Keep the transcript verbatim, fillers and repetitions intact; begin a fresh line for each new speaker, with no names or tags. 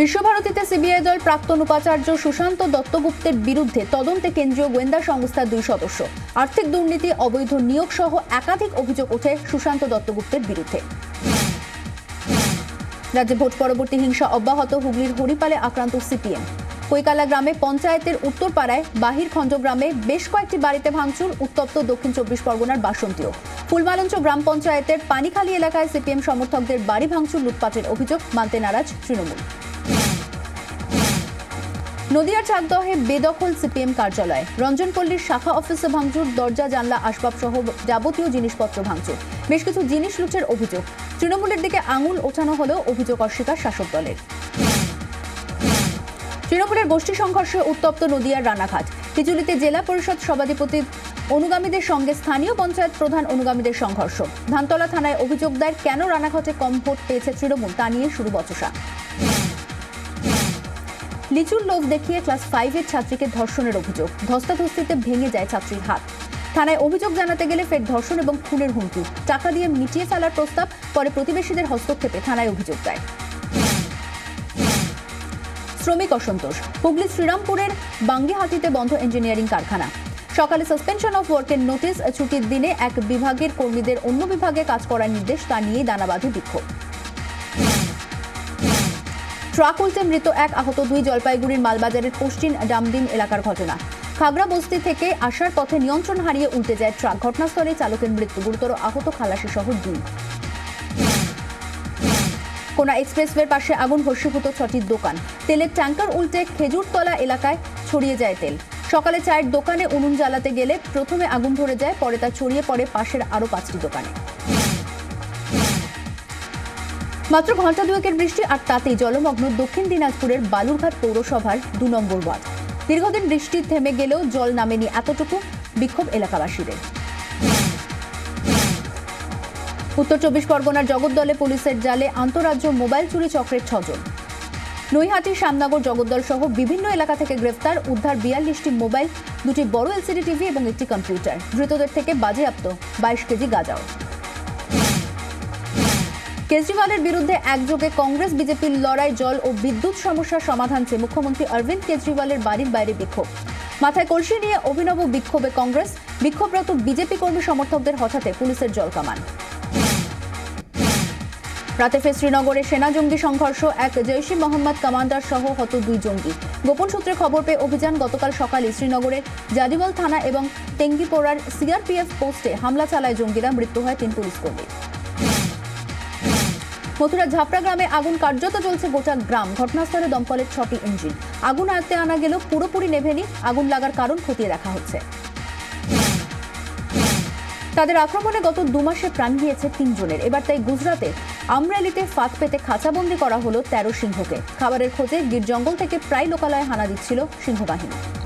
বিশ্বভারতীতে CBI দল প্রাক্তন উপাচার্য সুশান্ত দত্ত গুপ্তের বিরুদ্ধে তদন্তে কেন্দ্রীয় গোয়েন্দা সংস্থার দুই সদস্য। আর্থিক দুর্নীতি, অবৈধ নিয়োগ সহ একাধিক অভিযোগ ওঠে সুশান্ত দত্ত গুপ্তের বিরুদ্ধে। রাজ্যে ভোট পরবর্তী হিংসা অব্যাহত, হুগলির হরিপালে আক্রান্ত সিপিএম। কৈকালা গ্রামে পঞ্চায়েতের উত্তরপাড়ায় বাহির খঞ্জ গ্রামে বেশ কয়েকটি বাড়িতে ভাঙচুর, উত্তপ্ত দক্ষিণ চব্বিশ পরগনার বাসন্তীও। ফুলমালঞ্চ গ্রাম পঞ্চায়েতের পানিখালি এলাকায় সিপিএম সমর্থকদের বাড়ি ভাঙচুর, লুটপাটের অভিযোগ মানতে নারাজ তৃণমূল। নদিয়ার চাকদহে বেদখল সিপিএম কার্যালয়, রঞ্জনপল্লীর শাখা অফিসে ভাঙচুর, দরজা জানলা আসবাব সহ যাবতীয় জিনিসপত্র ভাঙচুর, বেশ কিছু জিনিস লুটের অভিযোগ। তৃণমূলের দিকে আঙুল ওঠানো হলেও অভিযোগ অস্বীকার শাসক দলের। তৃণমূলের গোষ্ঠী সংঘর্ষে উত্তপ্ত নদিয়ার রানাঘাট। টিচুলিতে জেলা পরিষদ সভাধিপতির অনুগামীদের সঙ্গে স্থানীয় পঞ্চায়েত প্রধান অনুগামীদের সংঘর্ষ। ধানতলা থানায় অভিযোগ দায়ের, কেন রানাঘাটে কম ভোট পেয়েছে তৃণমূল তা নিয়ে শুরু বচসা। লিচুর লোভ দেখিয়ে ক্লাস ফাইভের ছাত্রীকে ধর্ষণের অভিযোগ, ধস্তাধস্তিতে ভেঙে যায় ছাত্রীর হাত। থানায় অভিযোগ জানাতে গেলে ফের ধর্ষণ এবং খুনের হুমকি, টাকা দিয়ে মিটিয়ে ফেলার প্রস্তাব, পরে প্রতিবেশীদের হস্তক্ষেপে থানায় অভিযোগ দেয়। শ্রমিক অসন্তোষ, হুগলি শ্রীরামপুরের বাঙ্গিহাটিতে বন্ধ ইঞ্জিনিয়ারিং কারখানা। সকালে সাসপেনশন অফ ওয়ার্কের নোটিশ, ছুটির দিনে এক বিভাগের কর্মীদের অন্য বিভাগে কাজ করার নির্দেশ, তা নিয়ে দানাবাঁধে বিক্ষোভ। ট্রাক উল্টে মৃত এক, আহত দুই, জলপাইগুড়ির মালবাজারের পশ্চিম ডামডিম এলাকার ঘটনা। খাগড়া বস্তি থেকে আসার পথে নিয়ন্ত্রণ হারিয়ে উল্টে যায় ট্রাক, ঘটনাস্থলে চালকের মৃত্যু, গুরুতর আহত খালাসি সহ দুই। কোনা এক্সপ্রেসওয়ের পাশে আগুন, ভস্মীভূত ছটির দোকান। তেলের ট্যাঙ্কার উল্টে খেজুরতলা এলাকায় ছড়িয়ে যায় তেল। সকালে চায়ের দোকানে উনুন জ্বালাতে গেলে প্রথমে আগুন ধরে যায়, পরে তা ছড়িয়ে পড়ে পাশের আরও পাঁচটি দোকানে। মাত্র ঘণ্টা দুয়েকের বৃষ্টি আর তাতেই জলমগ্ন দক্ষিণ দিনাজপুরের বালুরঘাট পৌরসভার দু নম্বর ওয়ার্ড। দীর্ঘদিন বৃষ্টি থেমে গেলেও জল নামেনি, এতটুকু বিক্ষোভ এলাকাবাসীদের। উত্তর চব্বিশ পরগনার জগদ্দলে পুলিশের জালে আন্তঃরাজ্য মোবাইল চুরি চক্রের ছজন। নৈহাটির শ্যামনগর জগদ্দল সহ বিভিন্ন এলাকা থেকে গ্রেফতার, উদ্ধার বিয়াল্লিশটি মোবাইল, দুটি বড় এলসিডি টিভি এবং একটি কম্পিউটার। ধৃতদের থেকে বাজেয়াপ্ত বাইশ কেজি গাঁজাও। কেজরিওয়ালের বিরুদ্ধে একযোগে কংগ্রেস বিজেপির লড়াই, জল ও বিদ্যুৎ সমস্যার সমাধান চেয়ে মুখ্যমন্ত্রী অরবিন্দ কেজরিওয়ালের বাড়ির বাইরে বিক্ষোভ। মাথায় কলসি নিয়ে অভিনব বিক্ষোভে কংগ্রেস, বিক্ষোভরত বিজেপি কর্মী সমর্থকদের হঠাতে পুলিশের জলকামান। রাতে ফের শ্রীনগরে সেনা জঙ্গি সংঘর্ষ, এক জৈশ ই মোহাম্মদ কমান্ডার সহ হত দুই জঙ্গি। গোপন সূত্রে খবর পেয়ে অভিযান, গতকাল সকালে শ্রীনগরের জাদিওয়াল থানা এবং টেঙ্গিপোড়ার সিআরপিএফ পোস্টে হামলা চালায় জঙ্গিরা, মৃত্যু হয় তিন পুলিশ কর্মী। মথুরা ঝাপড়া গ্রামে আগুন, কার্যত চলছে গোটা গ্রাম, ঘটনাস্থলে দমকলের ছটি ইঞ্জিন। আগুন আয়ত্তে আনা গেলেও পুরোপুরি নেভেনি, আগুন লাগার কারণ খতিয়ে দেখা হচ্ছে। তাদের আক্রমণে গত দু মাসে প্রাণ গিয়েছে তিনজনের, এবার তাই গুজরাতে আমরেলিতে ফাঁদ পেতে খাঁচাবন্দি করা হলো তেরো সিংহকে। খাবারের খোঁজে গির জঙ্গল থেকে প্রায় লোকালয়ে হানা দিচ্ছিল সিংহবাহিনী।